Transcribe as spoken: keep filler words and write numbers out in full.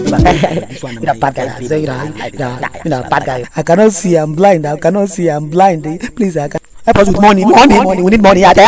This one, the bad guy. Say that, you know, bad guy. I cannot see. I'm blind. I cannot see. I'm blind. Please, I can. Help us with money. Money. Money. We need money. Ah.